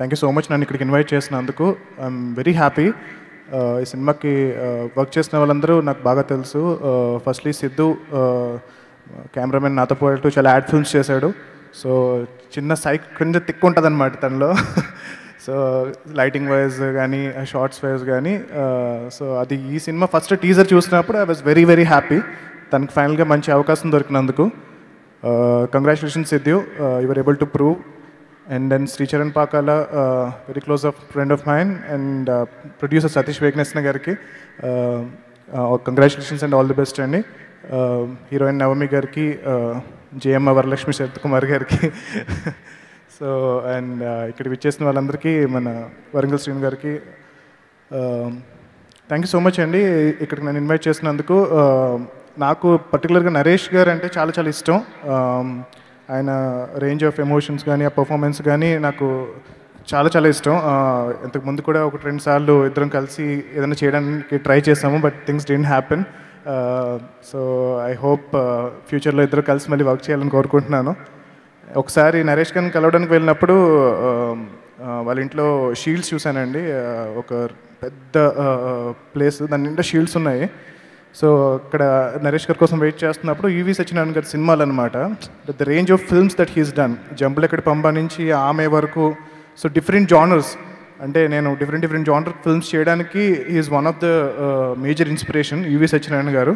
Thank you so much నన్ను ఇక్కడికి invite చేసినందుకు. I'm very happy. ఈ సినిమాకి వర్క్ చేసిన వాళ్ళందరూ నాకు బాగా తెలుసు. ఫస్ట్లీ సిద్ధు కెమెరామెన్ నాతో పాటు చాలా యాడ్ ఫిల్మ్స్ చేశాడు. సో చిన్న కొంచెం తిక్కు ఉంటుంది అనమాట తనలో. సో లైటింగ్ వైజ్ కానీ షార్ట్స్ వైజ్ కానీ సో అది ఈ సినిమా ఫస్ట్ టీజర్ చూసినప్పుడు I was very very happy. తనకి ఫైనల్గా మంచి అవకాశం దొరికినందుకు. Congratulations Siddhu, you were able to prove. And then Sricharan Pakala, very close friend of mine, and producer Satish Vegesna గారికి congratulations and all the best అండి. హీరోయిన్ నవమి గారికి, జేఎమ్మ వరలక్ష్మి శరత్ కుమార్ గారికి, సో అండ్ ఇక్కడ విచ్చేసిన వాళ్ళందరికీ, మన వరంగల్ శ్రీను గారికి థ్యాంక్ యూ సో మచ్ అండి ఇక్కడికి నన్ను ఇన్వైట్ చేసినందుకు. నాకు పర్టికులర్గా నరేష్ గారు అంటే చాలా చాలా ఇష్టం. ఆయన రేంజ్ ఆఫ్ ఎమోషన్స్ కానీ ఆ పర్ఫార్మెన్స్ కానీ నాకు చాలా చాలా ఇష్టం. ఇంతకుముందు కూడా 1-2 సార్లు ఇద్దరం కలిసి ఏదైనా చేయడానికి ట్రై చేసాము, but things didn't happen. So I hope ఫ్యూచర్లో ఇద్దరు కలిసి మళ్ళీ వర్క్ చేయాలని కోరుకుంటున్నాను. ఒకసారి నరేష్ గారిని కలవడానికి వెళ్ళినప్పుడు వాళ్ళ ఇంట్లో షీల్డ్స్ చూశానండి. ఒక పెద్ద ప్లేస్, దాని నిండా షీల్డ్స్ ఉన్నాయి. సో అక్కడ నరేష్ గారి కోసం వెయిట్ చేస్తున్నప్పుడు యువి సత్యనారాయణ గారి సినిమాలు అనమాట. The range of films that he's done, Jambalakidi Pamba నుంచి ఆమె వరకు, సో డిఫరెంట్ జానర్స్, అంటే నేను డిఫరెంట్ జానర్ ఫిల్మ్స్ చేయడానికి he's one of the major inspiration EVV Satyanarayana గారు.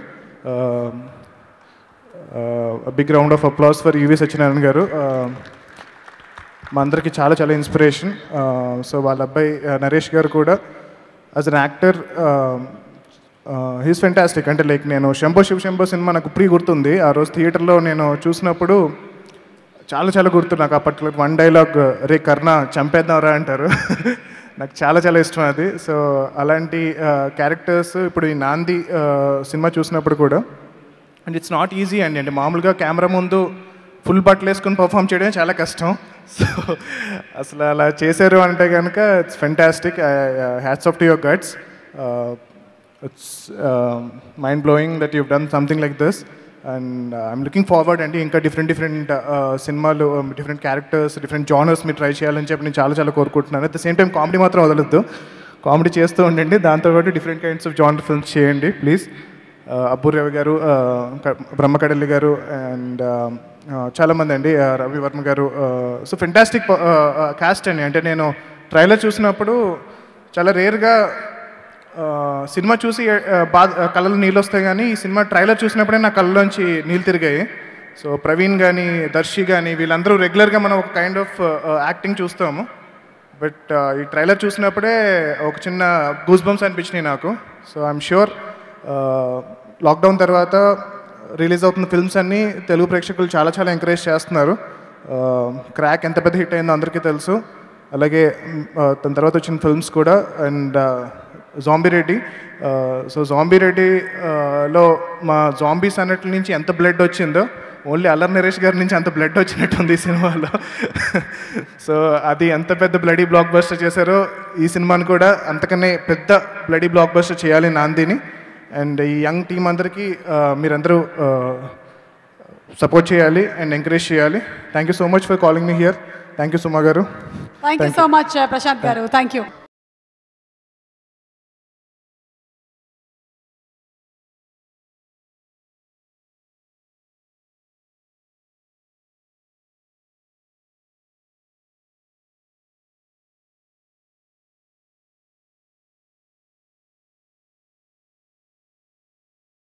Big round of applause for EVV Satyanarayana గారు. మా అందరికీ చాలా చాలా ఇన్స్పిరేషన్. సో వాళ్ళ అబ్బాయి నరేష్ గారు కూడా as an actor he's fantastic. అంటే లైక్ నేను శంభో శివ శంభో సినిమా నాకు ఇప్పుడు గుర్తుంది. ఆ రోజు థియేటర్లో నేను చూసినప్పుడు చాలా చాలా గుర్తు నాకు. ఆ పర్టికులర్ వన్ డైలాగ్, రే కర్ణ చంపేద్దాంరా అంటారు. నాకు చాలా చాలా ఇష్టం అది. సో అలాంటి క్యారెక్టర్స్ ఇప్పుడు ఈ నాంది సినిమా చూసినప్పుడు కూడా, అండ్ ఇట్స్ నాట్ ఈజీ అండి. అంటే మామూలుగా కెమెరా ముందు ఫుల్ బట్టలు వేసుకొని పర్ఫామ్ చేయడం చాలా కష్టం. సో అసలు అలా చేశారు అంటే కనుక it's fantastic. Hats off to your guts. It's mind-blowing that you've done something like this, and I'm looking forward అండి ఇంకా డిఫరెంట్ సినిమాలు, డిఫరెంట్ క్యారెక్టర్స్, డిఫరెంట్ జానర్స్ మీరు ట్రై చేయాలని చెప్పి నేను చాలా చాలా కోరుకుంటున్నాను. At the same time comedy మాత్రం వదలొద్దు, కామెడీ చేస్తూ ఉండండి. దాంతోపాటు different kinds of genre films చేయండి ప్లీజ్. అబ్బూర్ రవి గారు, బ్రహ్మకడల్లి గారు, అండ్ చాలామంది అండి, రవి వర్మ గారు. సో ఫెంటాస్టిక్ కాస్ట్ అండి. అంటే నేను ట్రైలర్ చూసినప్పుడు చాలా రేర్గా సినిమా చూసి కళ్ళలో నీళ్ళు వస్తాయి, కానీ ఈ సినిమా ట్రైలర్ చూసినప్పుడే నా కళ్ళలోంచి నీళ్ళు తిరిగాయి. సో ప్రవీణ్ కానీ, దర్శి కానీ, వీళ్ళందరూ రెగ్యులర్గా మనం ఒక కైండ్ ఆఫ్ యాక్టింగ్ చూస్తాము, బట్ ఈ ట్రైలర్ చూసినప్పుడే ఒక చిన్న గూస్ బంప్స్ అనిపించినాయి నాకు. సో ఐఎమ్ ష్యూర్ లాక్డౌన్ తర్వాత రిలీజ్ అవుతున్న ఫిల్మ్స్ అన్నీ తెలుగు ప్రేక్షకులు చాలా చాలా ఎంకరేజ్ చేస్తున్నారు. క్రాక్ ఎంత పెద్ద హిట్ అయిందో అందరికీ తెలుసు. అలాగే దాని తర్వాత వచ్చిన ఫిల్మ్స్ కూడా. And zombie Reddy, so zombie రెడ్డిలో మా జాంబీస్ అన్నిటి నుంచి ఎంత బ్లడ్ వచ్చిందో, ఓన్లీ అల్లరి నరేష్ గారి నుంచి అంత బ్లడ్ వచ్చినట్టుంది ఈ సినిమాలో. సో అది ఎంత పెద్ద బ్లడీ బ్లాక్ బస్టర్ చేశారో, ఈ సినిమాని కూడా అంతకనే పెద్ద బ్లడీ బ్లాక్ బస్టర్ చేయాలి నాందిని. అండ్ ఈ యంగ్ టీం అందరికీ మీరందరూ సపోర్ట్ చేయాలి అండ్ ఎంకరేజ్ చేయాలి. Thank you so much for calling me here. Thank you Suma గారు. Thank you so much Prashant గారు. Thank you.